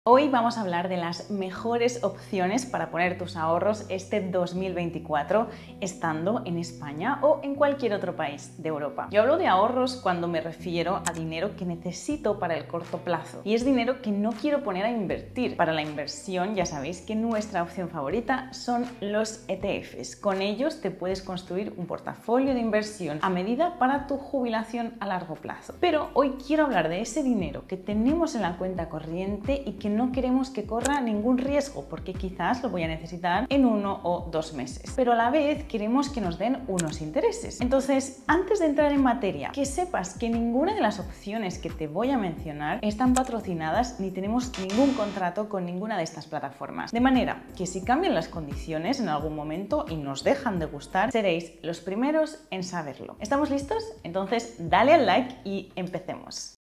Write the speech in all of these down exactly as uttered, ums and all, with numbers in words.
Hoy vamos a hablar de las mejores opciones para poner tus ahorros este dos mil veinticuatro estando en España o en cualquier otro país de Europa. Yo hablo de ahorros cuando me refiero a dinero que necesito para el corto plazo y es dinero que no quiero poner a invertir. Para la inversión ya sabéis que nuestra opción favorita son los E T Fs. Con ellos te puedes construir un portafolio de inversión a medida para tu jubilación a largo plazo. Pero hoy quiero hablar de ese dinero que tenemos en la cuenta corriente y que no queremos que corra ningún riesgo porque quizás lo voy a necesitar en uno o dos meses, pero a la vez queremos que nos den unos intereses. Entonces, antes de entrar en materia, que sepas que ninguna de las opciones que te voy a mencionar están patrocinadas ni tenemos ningún contrato con ninguna de estas plataformas, de manera que si cambian las condiciones en algún momento y nos dejan de gustar, seréis los primeros en saberlo. ¿Estamos listos? Entonces dale al like y empecemos.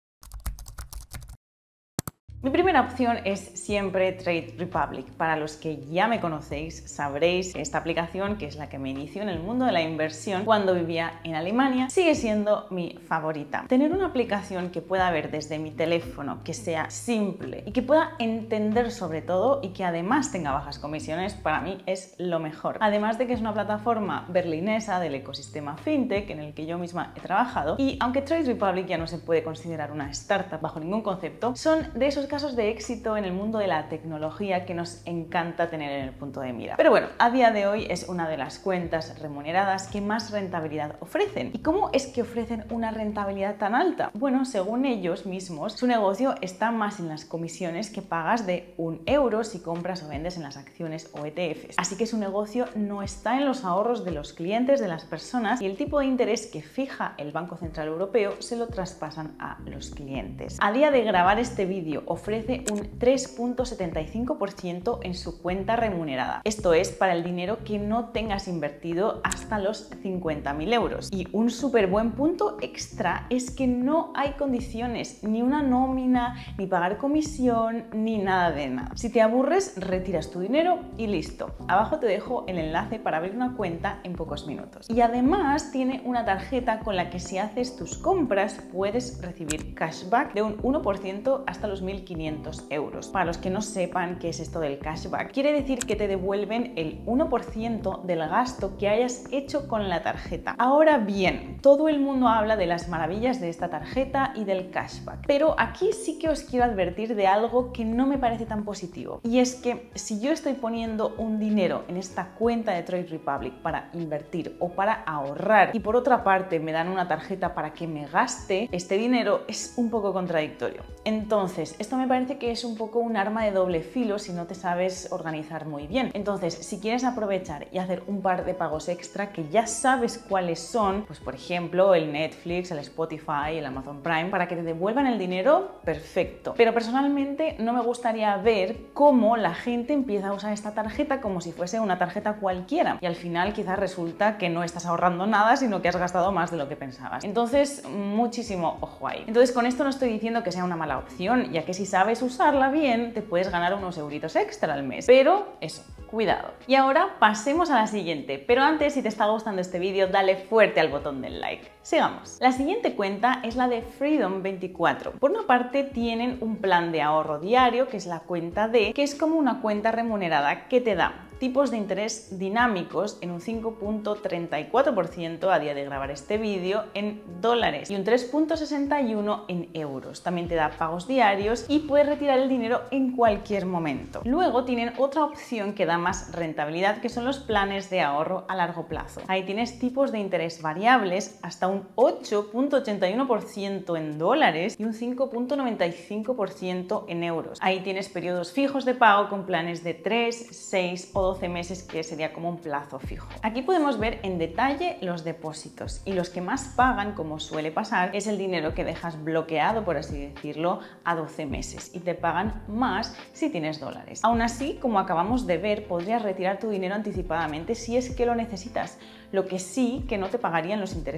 Mi primera opción es siempre Trade Republic. Para los que ya me conocéis, sabréis que esta aplicación, que es la que me inició en el mundo de la inversión cuando vivía en Alemania, sigue siendo mi favorita. Tener una aplicación que pueda ver desde mi teléfono, que sea simple y que pueda entender sobre todo y que además tenga bajas comisiones, para mí es lo mejor. Además de que es una plataforma berlinesa del ecosistema fintech en el que yo misma he trabajado y aunque Trade Republic ya no se puede considerar una startup bajo ningún concepto, son de esos casos de éxito en el mundo de la tecnología que nos encanta tener en el punto de mira. Pero bueno, a día de hoy es una de las cuentas remuneradas que más rentabilidad ofrecen. ¿Y cómo es que ofrecen una rentabilidad tan alta? Bueno, según ellos mismos, su negocio está más en las comisiones que pagas de un euro si compras o vendes en las acciones o E T Fs. Así que su negocio no está en los ahorros de los clientes, de las personas, y el tipo de interés que fija el Banco Central Europeo se lo traspasan a los clientes. A día de grabar este vídeo, ofrece un tres punto setenta y cinco por ciento en su cuenta remunerada. Esto es para el dinero que no tengas invertido hasta los cincuenta mil euros. Y un súper buen punto extra es que no hay condiciones, ni una nómina, ni pagar comisión, ni nada de nada. Si te aburres, retiras tu dinero y listo. Abajo te dejo el enlace para abrir una cuenta en pocos minutos. Y además tiene una tarjeta con la que si haces tus compras puedes recibir cashback de un uno por ciento hasta los mil quinientos euros. Para los que no sepan qué es esto del cashback, quiere decir que te devuelven el uno por ciento del gasto que hayas hecho con la tarjeta. Ahora bien, todo el mundo habla de las maravillas de esta tarjeta y del cashback, pero aquí sí que os quiero advertir de algo que no me parece tan positivo, y es que si yo estoy poniendo un dinero en esta cuenta de Trade Republic para invertir o para ahorrar y por otra parte me dan una tarjeta para que me gaste este dinero, es un poco contradictorio. Entonces, esto me parece que es un poco un arma de doble filo si no te sabes organizar muy bien. Entonces, si quieres aprovechar y hacer un par de pagos extra que ya sabes cuáles son, pues por ejemplo el Netflix, el Spotify, el Amazon Prime, para que te devuelvan el dinero, perfecto. Pero personalmente no me gustaría ver cómo la gente empieza a usar esta tarjeta como si fuese una tarjeta cualquiera y al final quizás resulta que no estás ahorrando nada, sino que has gastado más de lo que pensabas. Entonces, muchísimo ojo ahí. Entonces, con esto no estoy diciendo que sea una mala opción, ya que si sabes usarla bien te puedes ganar unos euritos extra al mes, pero eso, cuidado. Y ahora pasemos a la siguiente, pero antes, si te está gustando este vídeo, dale fuerte al botón del like. Sigamos. La siguiente cuenta es la de Freedom veinticuatro. Por una parte tienen un plan de ahorro diario, que es la cuenta D, que es como una cuenta remunerada que te da tipos de interés dinámicos en un cinco punto treinta y cuatro por ciento a día de grabar este vídeo en dólares y un tres punto sesenta y uno por ciento en euros. También te da pagos diarios y puedes retirar el dinero en cualquier momento. Luego tienen otra opción que da más rentabilidad, que son los planes de ahorro a largo plazo. Ahí tienes tipos de interés variables hasta un ocho punto ochenta y uno por ciento en dólares y un cinco punto noventa y cinco por ciento en euros. Ahí tienes periodos fijos de pago con planes de tres, seis o doce meses, que sería como un plazo fijo. Aquí podemos ver en detalle los depósitos y los que más pagan, como suele pasar, es el dinero que dejas bloqueado, por así decirlo, a doce meses y te pagan más si tienes dólares. Aún así, como acabamos de ver, podrías retirar tu dinero anticipadamente si es que lo necesitas, lo que sí que no te pagarían los intereses correspondientes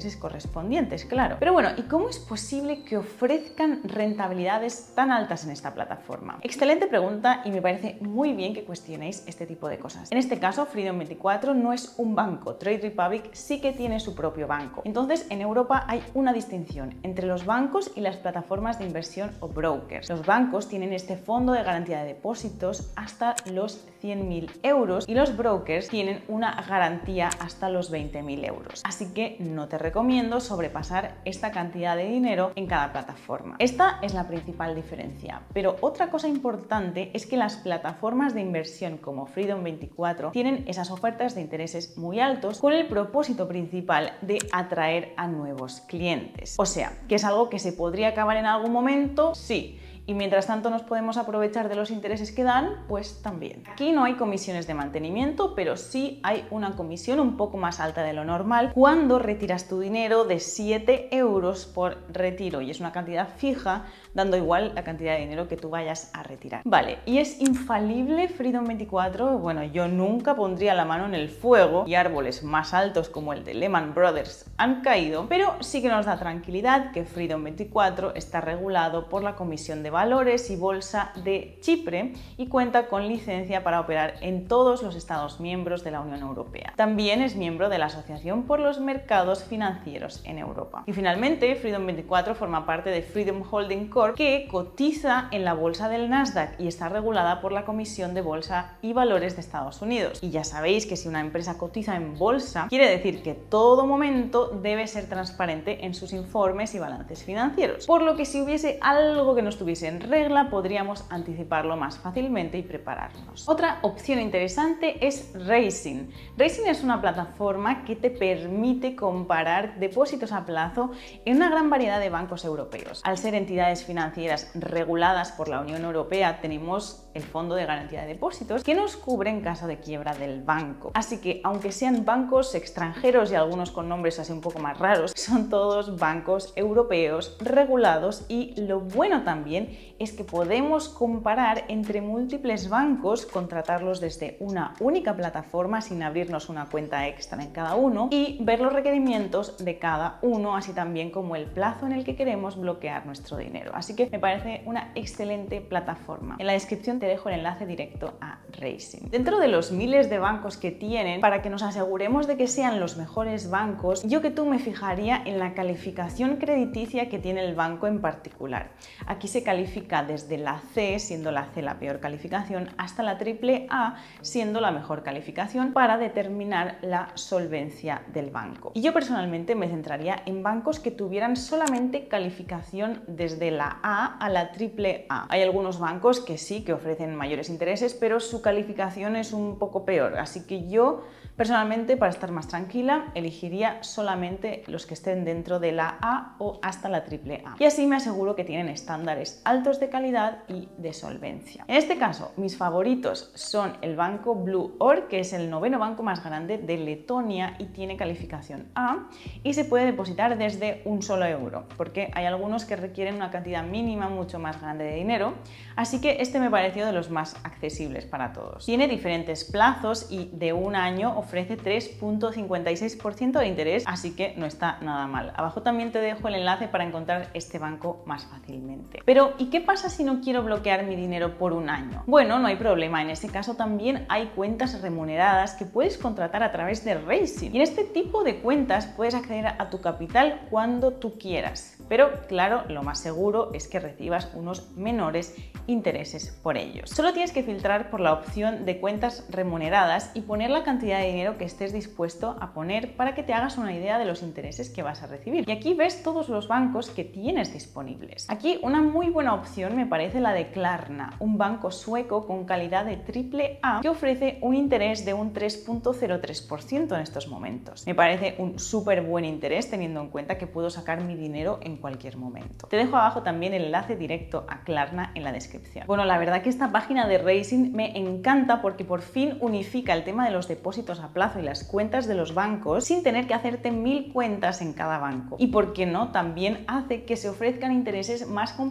correspondientes, claro. Pero bueno, ¿y cómo es posible que ofrezcan rentabilidades tan altas en esta plataforma? Excelente pregunta y me parece muy bien que cuestionéis este tipo de cosas. En este caso, Freedom veinticuatro no es un banco, Trade Republic sí que tiene su propio banco. Entonces, en Europa hay una distinción entre los bancos y las plataformas de inversión o brokers. Los bancos tienen este fondo de garantía de depósitos hasta los cien mil euros y los brokers tienen una garantía hasta los veinte mil euros. Así que no te recomiendo sobrepasar esta cantidad de dinero en cada plataforma. Esta es la principal diferencia, pero otra cosa importante es que las plataformas de inversión como Freedom veinticuatro tienen esas ofertas de intereses muy altos con el propósito principal de atraer a nuevos clientes. O sea, que es algo que se podría acabar en algún momento, sí. Y mientras tanto nos podemos aprovechar de los intereses que dan, pues también. Aquí no hay comisiones de mantenimiento, pero sí hay una comisión un poco más alta de lo normal cuando retiras tu dinero de siete euros por retiro y es una cantidad fija, dando igual la cantidad de dinero que tú vayas a retirar. Vale, ¿y es infalible Freedom veinticuatro? Bueno, yo nunca pondría la mano en el fuego y árboles más altos como el de Lehman Brothers han caído, pero sí que nos da tranquilidad que Freedom veinticuatro está regulado por la Comisión de Valores y Bolsa de Chipre y cuenta con licencia para operar en todos los Estados miembros de la Unión Europea. También es miembro de la Asociación por los Mercados Financieros en Europa. Y finalmente, Freedom veinticuatro forma parte de Freedom Holding Corp, que cotiza en la bolsa del Nasdaq y está regulada por la Comisión de Bolsa y Valores de Estados Unidos. Y ya sabéis que si una empresa cotiza en bolsa, quiere decir que todo momento debe ser transparente en sus informes y balances financieros. Por lo que si hubiese algo que no estuviese en regla, podríamos anticiparlo más fácilmente y prepararnos. Otra opción interesante es Raisin. Raisin es una plataforma que te permite comparar depósitos a plazo en una gran variedad de bancos europeos. Al ser entidades financieras reguladas por la Unión Europea, tenemos el Fondo de Garantía de Depósitos que nos cubre en caso de quiebra del banco. Así que, aunque sean bancos extranjeros y algunos con nombres así un poco más raros, son todos bancos europeos regulados y lo bueno también es que podemos comparar entre múltiples bancos, contratarlos desde una única plataforma sin abrirnos una cuenta extra en cada uno y ver los requerimientos de cada uno, así también como el plazo en el que queremos bloquear nuestro dinero. Así que me parece una excelente plataforma. En la descripción te dejo el enlace directo a Raisin. Dentro de los miles de bancos que tienen, para que nos aseguremos de que sean los mejores bancos, yo que tú me fijaría en la calificación crediticia que tiene el banco en particular. Aquí se califica desde la C, siendo la C la peor calificación, hasta la triple A, siendo la mejor calificación, para determinar la solvencia del banco. Y yo personalmente me centraría en bancos que tuvieran solamente calificación desde la A a la triple A. Hay algunos bancos que sí que ofrecen mayores intereses, pero su calificación es un poco peor, así que yo personalmente, para estar más tranquila, elegiría solamente los que estén dentro de la A o hasta la triple A. Y así me aseguro que tienen estándares altos de calidad y de solvencia. En este caso, mis favoritos son el banco Blue Or, que es el noveno banco más grande de Letonia y tiene calificación A, y se puede depositar desde un solo euro, porque hay algunos que requieren una cantidad mínima mucho más grande de dinero, así que este me pareció de los más accesibles para todos. Tiene diferentes plazos y de un año ofrece tres punto cincuenta y seis por ciento de interés, así que no está nada mal. Abajo también te dejo el enlace para encontrar este banco más fácilmente. Pero, ¿y qué pasa si no quiero bloquear mi dinero por un año? Bueno, no hay problema. En este caso también hay cuentas remuneradas que puedes contratar a través de Raisin. Y en este tipo de cuentas puedes acceder a tu capital cuando tú quieras. Pero, claro, lo más seguro es que recibas unos menores intereses por ellos. Solo tienes que filtrar por la opción de cuentas remuneradas y poner la cantidad de dinero que estés dispuesto a poner para que te hagas una idea de los intereses que vas a recibir. Y aquí ves todos los bancos que tienes disponibles. Aquí una muy buena opción me parece la de Klarna, un banco sueco con calidad de triple A que ofrece un interés de un tres punto cero tres por ciento en estos momentos. Me parece un súper buen interés teniendo en cuenta que puedo sacar mi dinero en cualquier momento. Te dejo abajo también el enlace directo a Klarna en la descripción. Bueno, la verdad que esta página de Raisin me encanta porque por fin unifica el tema de los depósitos a plazo y las cuentas de los bancos sin tener que hacerte mil cuentas en cada banco. Y por qué no, también hace que se ofrezcan intereses más competitivos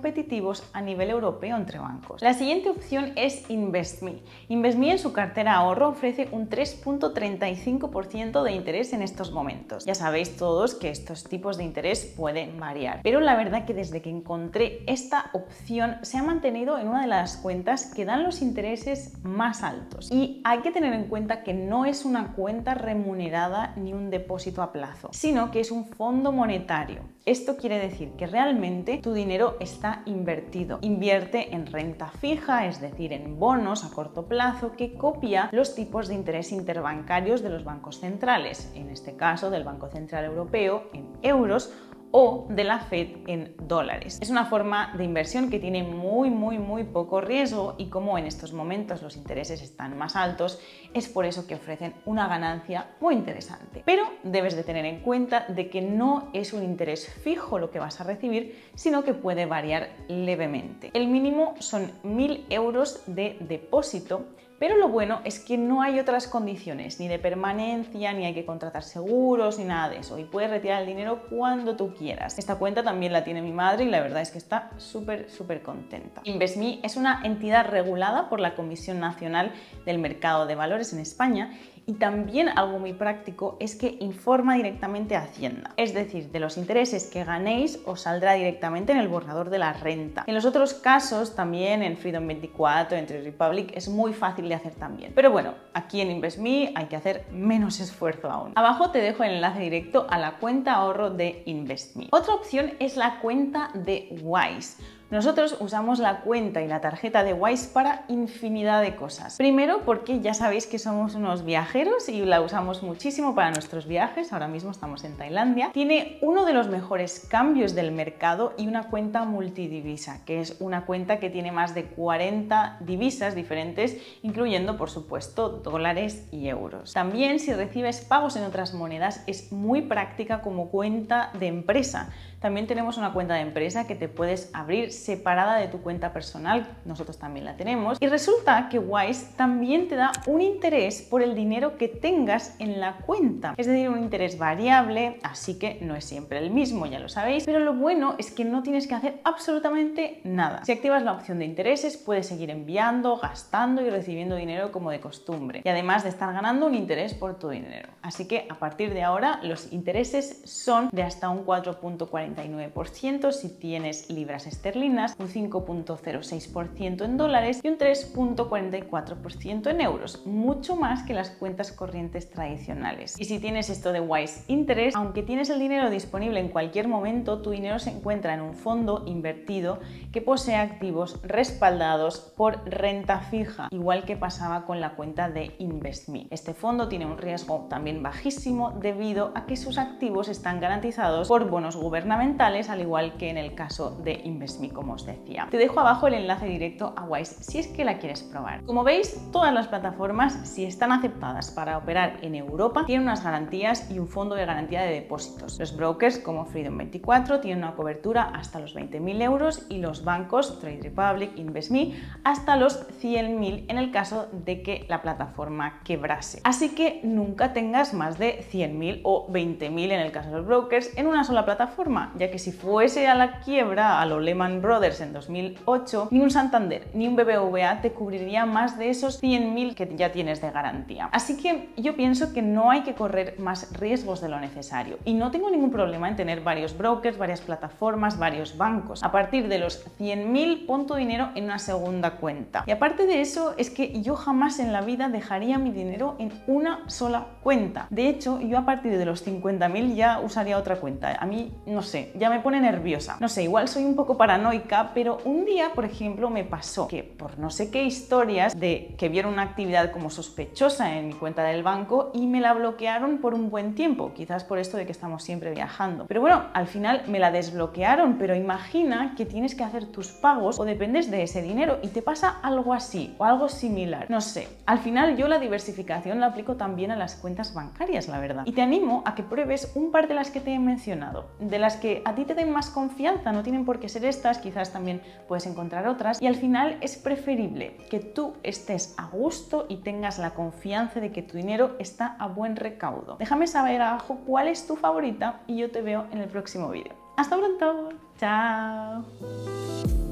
activos a nivel europeo entre bancos. La siguiente opción es InvestMe. InvestMe en su cartera ahorro ofrece un tres punto treinta y cinco por ciento de interés en estos momentos. Ya sabéis todos que estos tipos de interés pueden variar, pero la verdad que desde que encontré esta opción se ha mantenido en una de las cuentas que dan los intereses más altos. Y hay que tener en cuenta que no es una cuenta remunerada ni un depósito a plazo, sino que es un fondo monetario. Esto quiere decir que realmente tu dinero está invertido. Invierte en renta fija, es decir, en bonos a corto plazo que copia los tipos de interés interbancarios de los bancos centrales, en este caso del Banco Central Europeo en euros o de la Fed en dólares. Es una forma de inversión que tiene muy muy muy poco riesgo y como en estos momentos los intereses están más altos, es por eso que ofrecen una ganancia muy interesante. Pero debes de tener en cuenta de que no es un interés fijo lo que vas a recibir, sino que puede variar levemente. El mínimo son mil euros de depósito, pero lo bueno es que no hay otras condiciones, ni de permanencia, ni hay que contratar seguros, ni nada de eso. Y puedes retirar el dinero cuando tú quieras. Esta cuenta también la tiene mi madre y la verdad es que está súper, súper contenta. InvestMe es una entidad regulada por la Comisión Nacional del Mercado de Valores en España. Y también algo muy práctico es que informa directamente a Hacienda. Es decir, de los intereses que ganéis os saldrá directamente en el borrador de la renta. En los otros casos, también en Freedom veinticuatro, en Trade Republic, es muy fácil de hacer también. Pero bueno, aquí en InvestMe hay que hacer menos esfuerzo aún. Abajo te dejo el enlace directo a la cuenta ahorro de InvestMe. Otra opción es la cuenta de Wise. Nosotros usamos la cuenta y la tarjeta de Wise para infinidad de cosas. Primero porque ya sabéis que somos unos viajeros y la usamos muchísimo para nuestros viajes. Ahora mismo estamos en Tailandia. Tiene uno de los mejores cambios del mercado y una cuenta multidivisa, que es una cuenta que tiene más de cuarenta divisas diferentes, incluyendo por supuesto dólares y euros. También si recibes pagos en otras monedas es muy práctica como cuenta de empresa. También tenemos una cuenta de empresa que te puedes abrir separada de tu cuenta personal, nosotros también la tenemos, y resulta que Wise también te da un interés por el dinero que tengas en la cuenta, es decir, un interés variable, así que no es siempre el mismo, ya lo sabéis, pero lo bueno es que no tienes que hacer absolutamente nada. Si activas la opción de intereses, puedes seguir enviando, gastando y recibiendo dinero como de costumbre, y además de estar ganando un interés por tu dinero. Así que a partir de ahora los intereses son de hasta un cuatro punto cuarenta y nueve por ciento si tienes libras esterlinas, un cinco punto cero seis por ciento en dólares y un tres punto cuarenta y cuatro por ciento en euros, mucho más que las cuentas corrientes tradicionales. Y si tienes esto de Wise Interest, aunque tienes el dinero disponible en cualquier momento, tu dinero se encuentra en un fondo invertido que posee activos respaldados por renta fija, igual que pasaba con la cuenta de InvestMe. Este fondo tiene un riesgo también bajísimo debido a que sus activos están garantizados por bonos gubernamentales, al igual que en el caso de InvestMe, como os decía. Te dejo abajo el enlace directo a Wise si es que la quieres probar. Como veis, todas las plataformas, si están aceptadas para operar en Europa, tienen unas garantías y un fondo de garantía de depósitos. Los brokers como Freedom veinticuatro tienen una cobertura hasta los veinte mil euros y los bancos Trade Republic, InvestMe hasta los cien mil en el caso de que la plataforma quebrase. Así que nunca tengas más de cien mil o veinte mil en el caso de los brokers en una sola plataforma, ya que si fuese a la quiebra a lo Lehman Brothers en dos mil ocho, ni un Santander ni un B B V A te cubriría más de esos cien mil que ya tienes de garantía. Así que yo pienso que no hay que correr más riesgos de lo necesario y no tengo ningún problema en tener varios brokers, varias plataformas, varios bancos. A partir de los cien mil pon tu dinero en una segunda cuenta. Y aparte de eso es que yo jamás en la vida dejaría mi dinero en una sola cuenta. De hecho, yo a partir de los cincuenta mil ya usaría otra cuenta. A mí no sé, ya me pone nerviosa. No sé, igual soy un poco paranoica, pero un día, por ejemplo, me pasó que por no sé qué historias de que vieron una actividad como sospechosa en mi cuenta del banco y me la bloquearon por un buen tiempo, quizás por esto de que estamos siempre viajando. Pero bueno, al final me la desbloquearon, pero imagina que tienes que hacer tus pagos o dependes de ese dinero y te pasa algo así o algo similar. No sé, al final yo la diversificación la aplico también a las cuentas bancarias, la verdad. Y te animo a que pruebes un par de las que te he mencionado, de las que a ti te den más confianza, no tienen por qué ser estas, quizás también puedes encontrar otras, y al final es preferible que tú estés a gusto y tengas la confianza de que tu dinero está a buen recaudo. Déjame saber abajo cuál es tu favorita y yo te veo en el próximo vídeo. ¡Hasta pronto! ¡Chao!